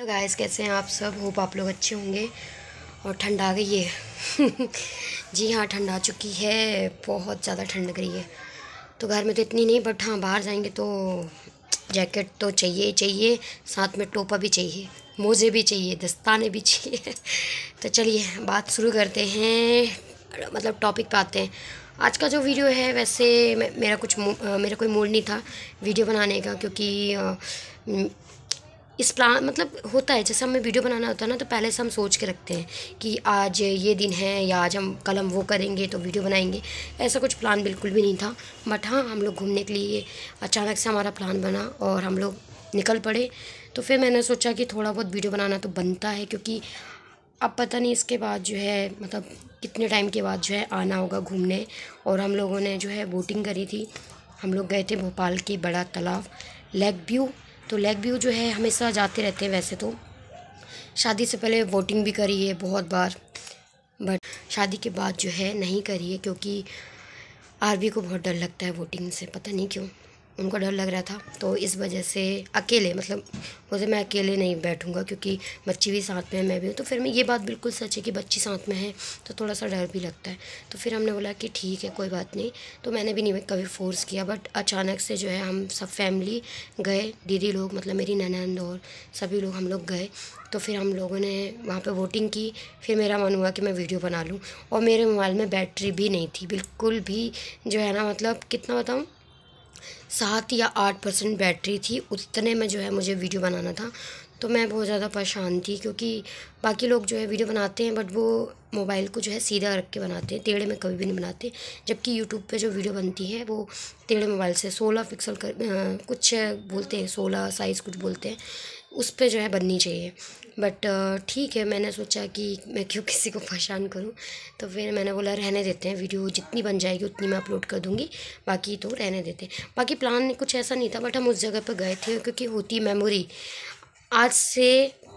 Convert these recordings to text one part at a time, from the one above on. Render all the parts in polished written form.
Guys, कैसे हैं आप सब। होप आप लोग अच्छे होंगे। और ठंड आ गई है जी हाँ, ठंड आ चुकी है। बहुत ज़्यादा ठंड लग रही है। तो घर में तो इतनी नहीं, बट हाँ बाहर जाएंगे तो जैकेट तो चाहिए ही चाहिए, साथ में टोपा भी चाहिए, मोजे भी चाहिए, दस्ताने भी चाहिए तो चलिए बात शुरू करते हैं, मतलब टॉपिक पे आते हैं। आज का जो वीडियो है, वैसे मेरा कोई मूड नहीं था वीडियो बनाने का, क्योंकि इस प्लान मतलब होता है, जैसे हमें वीडियो बनाना होता है ना, तो पहले से हम सोच के रखते हैं कि आज ये दिन है या आज कल हम वो करेंगे तो वीडियो बनाएंगे। ऐसा कुछ प्लान बिल्कुल भी नहीं था। बट हाँ, हम लोग घूमने के लिए अचानक से हमारा प्लान बना और हम लोग निकल पड़े। तो फिर मैंने सोचा कि थोड़ा बहुत वीडियो बनाना तो बनता है, क्योंकि अब पता नहीं इसके बाद जो है, मतलब कितने टाइम के बाद जो है आना होगा घूमने। और हम लोगों ने जो है बोटिंग करी थी। हम लोग गए थे भोपाल के बड़ा तालाब लेक व्यू। तो लेक व्यू जो है हमेशा जाते रहते हैं। वैसे तो शादी से पहले बोटिंग भी करी है बहुत बार, बट शादी के बाद जो है नहीं करी है, क्योंकि आरबी को बहुत डर लगता है बोटिंग से, पता नहीं क्यों उनको डर लग रहा था। तो इस वजह से अकेले, मतलब मुझे, मैं अकेले नहीं बैठूंगा, क्योंकि बच्ची भी साथ में है, मैं भी हूँ। तो फिर मैं, ये बात बिल्कुल सच है कि बच्ची साथ में है तो थोड़ा सा डर भी लगता है। तो फिर हमने बोला कि ठीक है, कोई बात नहीं। तो मैंने भी नहीं कभी फ़ोर्स किया, बट अचानक से जो है हम सब फैमिली गए, दीदी लोग, मतलब मेरी ननंद और सभी लोग, हम लोग गए। तो फिर हम लोगों ने वहाँ पे वोटिंग की। फिर मेरा मन हुआ कि मैं वीडियो बना लूँ, और मेरे मोबाइल में बैटरी भी नहीं थी बिल्कुल भी, जो है ना, मतलब कितना बताऊँ, 7 या 8% बैटरी थी। उतने में जो है मुझे वीडियो बनाना था। तो मैं बहुत ज़्यादा परेशान थी, क्योंकि बाकी लोग जो है वीडियो बनाते हैं, बट वो मोबाइल को जो है सीधा रख के बनाते हैं, टेढ़े में कभी भी नहीं बनाते। जबकि यूट्यूब पे जो वीडियो बनती है वो टेढ़े मोबाइल से 16 पिक्सल कुछ बोलते हैं, 16 साइज़ कुछ बोलते हैं, उस पर जो है बननी चाहिए। बट ठीक है, मैंने सोचा कि मैं क्यों किसी को परेशान करूं। तो फिर मैंने बोला रहने देते हैं, वीडियो जितनी बन जाएगी उतनी मैं अपलोड कर दूंगी, बाकी तो रहने देते हैं। बाकी प्लान कुछ ऐसा नहीं था, बट हम उस जगह पर गए थे क्योंकि होती मेमोरी। आज से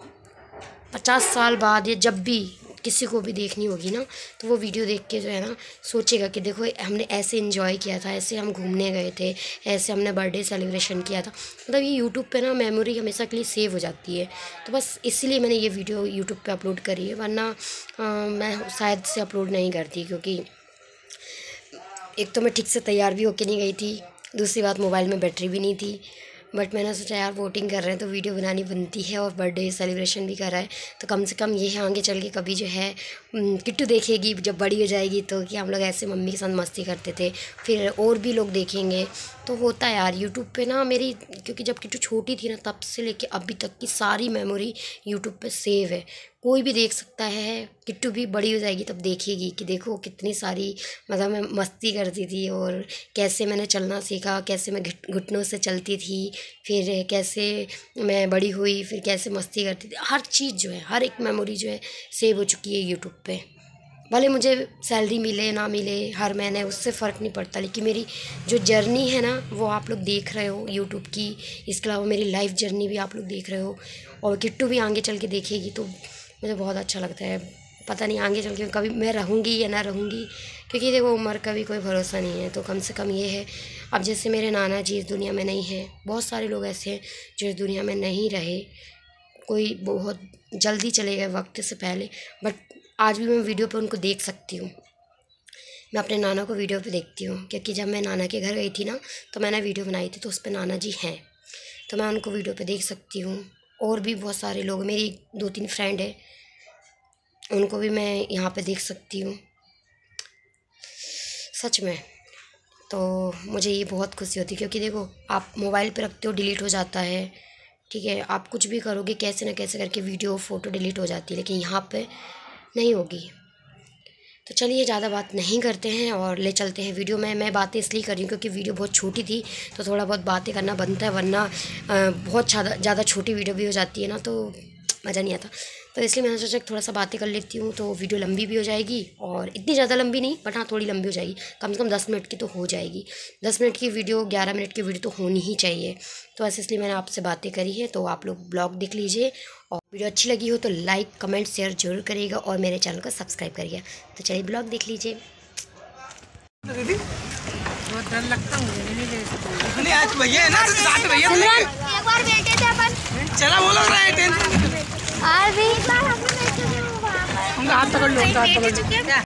50 साल बाद या जब भी किसी को भी देखनी होगी ना, तो वो वीडियो देख के जो है ना सोचेगा कि देखो हमने ऐसे एंजॉय किया था, ऐसे हम घूमने गए थे, ऐसे हमने बर्थडे सेलिब्रेशन किया था। मतलब ये यूट्यूब पे ना मेमोरी हमेशा के लिए सेव हो जाती है। तो बस इसलिए मैंने ये वीडियो यूट्यूब पे अपलोड करी है, वरना मैं शायद से अपलोड नहीं करती, क्योंकि एक तो मैं ठीक से तैयार भी होके नहीं गई थी, दूसरी बात मोबाइल में बैटरी भी नहीं थी। बट मैंने सोचा यार वोटिंग कर रहे हैं तो वीडियो बनानी बनती है, और बर्थडे सेलिब्रेशन भी कर रहा है तो कम से कम ये है आगे चल के कभी जो है किट्टू देखेगी जब बड़ी हो जाएगी, तो कि हम लोग ऐसे मम्मी के साथ मस्ती करते थे, फिर और भी लोग देखेंगे। तो होता है यार यूट्यूब पे ना मेरी, क्योंकि जब किट्टू छोटी थी ना, तब से लेके अभी तक की सारी मेमोरी यूट्यूब पे सेव है। कोई भी देख सकता है। किट्टू भी बड़ी हो जाएगी तब देखेगी कि देखो कितनी सारी, मतलब मैं मस्ती करती थी, और कैसे मैंने चलना सीखा, कैसे मैं घुटनों से चलती थी, फिर कैसे मैं बड़ी हुई, फिर कैसे मस्ती करती थी। हर चीज़ जो है, हर एक मेमोरी जो है सेव हो चुकी है यूट्यूब पे। भले मुझे सैलरी मिले ना मिले हर महीने, उससे फ़र्क नहीं पड़ता, लेकिन मेरी जो जर्नी है ना वो आप लोग देख रहे हो यूट्यूब की। इसके अलावा मेरी लाइफ जर्नी भी आप लोग देख रहे हो, और किट्टू भी आगे चल के देखेगी, तो मुझे बहुत अच्छा लगता है। पता नहीं आगे चल के कभी मैं रहूँगी या ना रहूँगी, क्योंकि देखो उम्र का भी कोई भरोसा नहीं है। तो कम से कम ये है, अब जैसे मेरे नाना जी इस दुनिया में नहीं हैं, बहुत सारे लोग ऐसे हैं जो इस दुनिया में नहीं रहे, कोई बहुत जल्दी चले गए वक्त से पहले, बट आज भी मैं वीडियो पे उनको देख सकती हूँ। मैं अपने नाना को वीडियो पे देखती हूँ, क्योंकि जब मैं नाना के घर गई थी ना, तो मैंने वीडियो बनाई थी, तो उस पर नाना जी हैं, तो मैं उनको वीडियो पे देख सकती हूँ। और भी बहुत सारे लोग, मेरी 2-3 फ्रेंड है, उनको भी मैं यहाँ पे देख सकती हूँ सच में। तो मुझे ये बहुत खुशी होती है, क्योंकि देखो आप मोबाइल पे रखते हो, डिलीट हो जाता है, ठीक है, आप कुछ भी करोगे कैसे ना कैसे करके वीडियो फ़ोटो डिलीट हो जाती है, लेकिन यहाँ पे नहीं होगी। तो चलिए ज़्यादा बात नहीं करते हैं और ले चलते हैं वीडियो में। मैं बातें इसलिए कर रही हूँ क्योंकि वीडियो बहुत छोटी थी, तो थोड़ा बहुत बातें करना बनता है, वरना बहुत ज़्यादा छोटी वीडियो भी हो जाती है ना, तो मज़ा नहीं आता। तो इसलिए मैंने सोचा थोड़ा सा बातें कर लेती हूँ, तो वीडियो लंबी भी हो जाएगी, और इतनी ज़्यादा लंबी नहीं, बट हाँ थोड़ी लंबी हो जाएगी, कम से कम 10 मिनट की तो हो जाएगी। 10 मिनट की वीडियो, 11 मिनट की वीडियो तो होनी ही चाहिए। तो ऐसे इसलिए मैंने आपसे बातें करी है। तो आप लोग ब्लॉग देख लीजिए, और वीडियो अच्छी लगी हो तो लाइक कमेंट शेयर जरूर करिएगा, और मेरे चैनल को सब्सक्राइब करिएगा। तो चलिए ब्लॉग देख लीजिए। दीदी बहुत डर लगता मुझे, नहीं आज भैया है ना, तो साथ भैया एक बार बैठे थे अपन, चला वो लग रहा है टेंशन। हाथ पकड़ लो, हाथ पकड़ लो।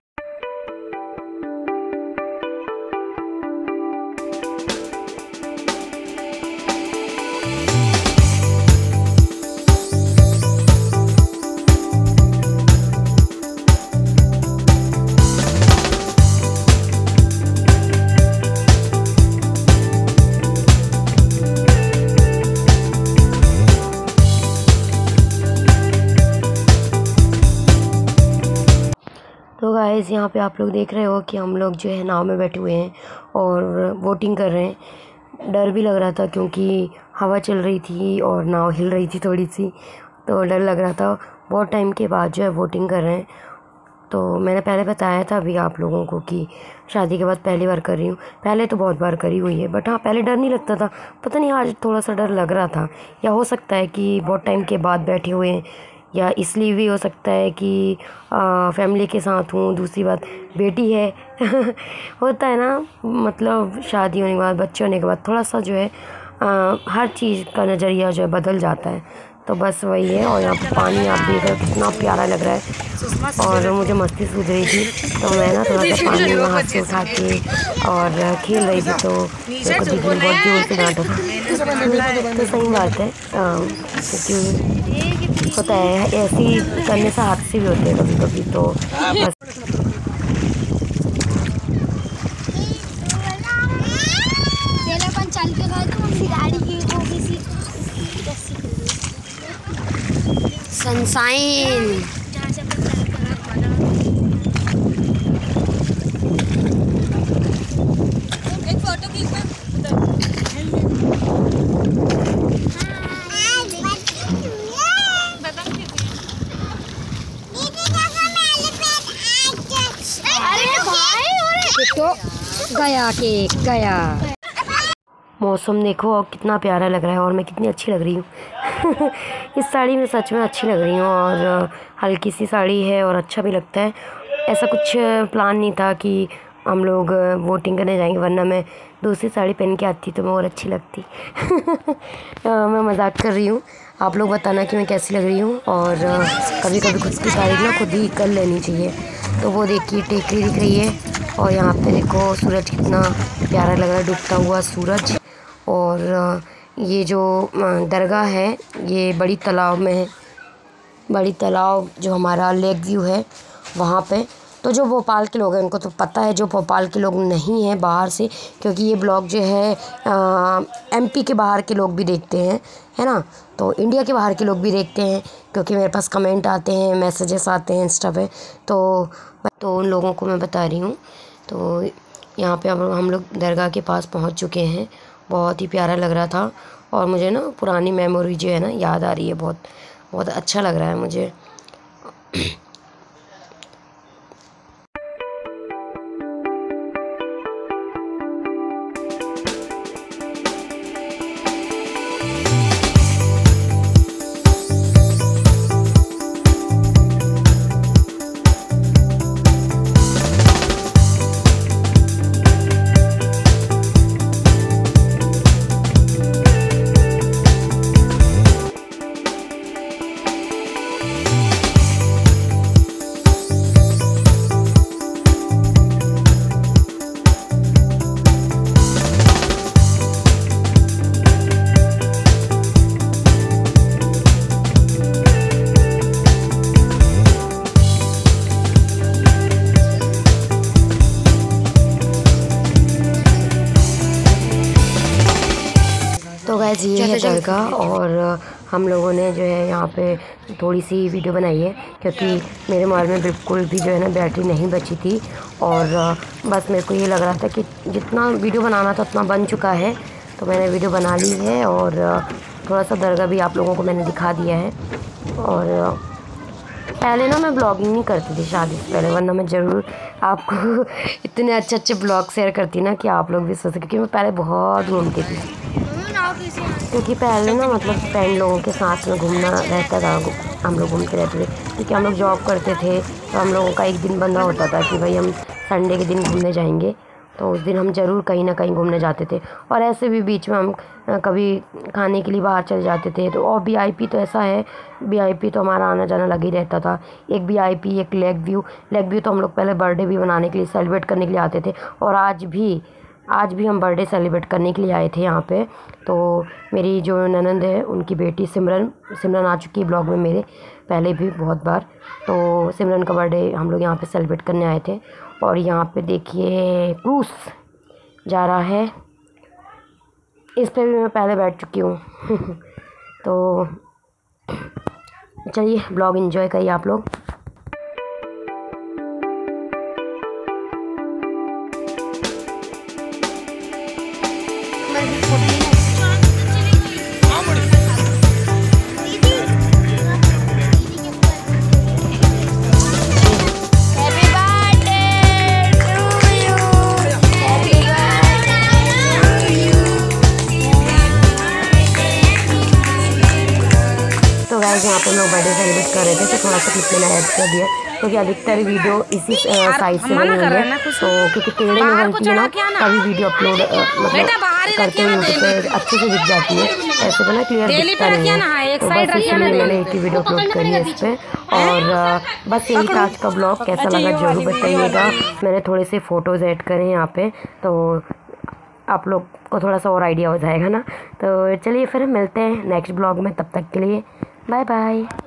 तो गाइस यहाँ पे आप लोग देख रहे हो कि हम लोग जो है नाव में बैठे हुए हैं और बोटिंग कर रहे हैं। डर भी लग रहा था क्योंकि हवा चल रही थी और नाव हिल रही थी थोड़ी सी, तो डर लग रहा था। बहुत टाइम के बाद जो है बोटिंग कर रहे हैं। तो मैंने पहले बताया था अभी आप लोगों को कि शादी के बाद पहली बार कर रही हूँ। पहले तो बहुत बार करी हुई है, बट हाँ पहले डर नहीं लगता था। पता नहीं आज थोड़ा सा डर लग रहा था, या हो सकता है कि बहुत टाइम के बाद बैठे हुए हैं, या इसलिए भी हो सकता है कि फैमिली के साथ हूँ। दूसरी बात बेटी है होता है ना, मतलब शादी होने के बाद, बच्चे होने के बाद थोड़ा सा जो है हर चीज़ का नज़रिया जो है बदल जाता है। तो बस वही है। और यहाँ पे पानी आप देख रहे हो कितना प्यारा लग रहा है, और मुझे मस्ती सूझ रही थी तो मैं ना थोड़ा सा पानी में हाथ से उठा के और खेल रही थी। तो मेरे को दीदी ने बहुत जोर से डांटा था। तो सही बात है, क्योंकि होता है ऐसे ही करने से हादसे भी होते हैं कभी कभी। तो बस सनशाइन एक फोटो खींच तो गया केक गया। मौसम देखो और कितना प्यारा लग रहा है, और मैं कितनी अच्छी लग रही हूँ इस साड़ी में सच में अच्छी लग रही हूँ, और हल्की सी साड़ी है और अच्छा भी लगता है। ऐसा कुछ प्लान नहीं था कि हम लोग वोटिंग करने जाएंगे, वरना मैं दूसरी साड़ी पहन के आती तो मैं और अच्छी लगती मैं मजाक कर रही हूँ। आप लोग बताना कि मैं कैसी लग रही हूँ, और कभी कभी खुद की तारीफ ना खुद ही कर लेनी चाहिए। तो वो देखिए टेकरी दिख रही है, और यहाँ पे देखो सूरज कितना प्यारा लग रहा है, डूबता हुआ सूरज। और ये जो दरगाह है ये बड़ी तालाब में है, बड़ी तालाब जो हमारा लेक व्यू है वहाँ पे। तो जो भोपाल के लोग हैं उनको तो पता है, जो भोपाल के लोग नहीं हैं बाहर से, क्योंकि ये ब्लॉग जो है एमपी के बाहर के लोग भी देखते हैं, है ना। तो इंडिया के बाहर के लोग भी देखते हैं, क्योंकि मेरे पास कमेंट आते हैं, मैसेजेस आते हैं इंस्टा पे। तो उन लोगों को मैं बता रही हूँ। तो यहाँ पे अब हम लोग दरगाह के पास पहुँच चुके हैं। बहुत ही प्यारा लग रहा था, और मुझे ना पुरानी मेमोरी जो है ना याद आ रही है। बहुत बहुत अच्छा लग रहा है मुझे तो गाइस ये है दरगाह, और हम लोगों ने जो है यहाँ पे थोड़ी सी वीडियो बनाई है, क्योंकि मेरे मोबाइल में बिल्कुल भी जो है ना बैटरी नहीं बची थी। और बस मेरे को ये लग रहा था कि जितना वीडियो बनाना था उतना बन चुका है, तो मैंने वीडियो बना ली है। और थोड़ा सा दरगाह भी आप लोगों को मैंने दिखा दिया है। और पहले ना मैं ब्लॉगिंग नहीं करती थी शादी से पहले, वरना मैं ज़रूर आपको इतने अच्छे अच्छे ब्लॉग शेयर करती ना कि आप लोग भी सोचते, क्योंकि मैं पहले बहुत घूमती थी। क्योंकि पहले ना मतलब फ्रेंड लोगों के साथ में घूमना रहता था, हम लोग घूमते रहते थे। क्योंकि हम लोग जॉब करते थे, तो हम लोगों का एक दिन बंदा होता था कि भाई हम संडे के दिन घूमने जाएंगे। तो उस दिन हम ज़रूर कहीं ना कहीं घूमने जाते थे। और ऐसे भी बीच में हम कभी खाने के लिए बाहर चले जाते थे। तो और VIP तो ऐसा है, VIP तो हमारा आना जाना लग ही रहता था। एक VIP, एक लेक व्यू तो हम लोग पहले बर्थडे भी मनाने के लिए, सेलिब्रेट करने के लिए आते थे। और आज भी हम बर्थडे सेलिब्रेट करने के लिए आए थे यहाँ पे। तो मेरी जो ननंद है उनकी बेटी सिमरन आ चुकी है ब्लॉग में मेरे पहले भी बहुत बार। तो सिमरन का बर्थडे हम लोग यहाँ पे सेलिब्रेट करने आए थे। और यहाँ पे देखिए क्रूज़ जा रहा है, इस पे भी मैं पहले बैठ चुकी हूँ। तो चलिए ब्लॉग एंजॉय करिए आप लोग। तो गाइस यहाँ पे हम लोग बर्थडे सेलिब्रेट कर रहे थे, तो थोड़ा सा क्लिप मैंने ऐड कर दिया क्योंकि अधिकतर वीडियो इसी साइज से बनी हुई है। तो क्योंकि टेढ़े में बनती है ना, तभी वीडियो अपलोड मतलब करते हैं यूट्यूब पे अच्छे से दिख जाती है, ऐसे बना क्लियर दिखता नहीं है। तो बस इसलिए मैंने एक ही वीडियो अपलोड करी है इस पर। और बस यही था आज का ब्लॉग। कैसा लगा जरूर बताइएगा। मैंने थोड़े से फ़ोटोज़ ऐड करे हैं यहाँ पे, तो आप लोग को थोड़ा सा और आइडिया हो जाएगा ना। तो चलिए फिर मिलते हैं नेक्स्ट ब्लॉग में, तब तक के लिए बाय बाय।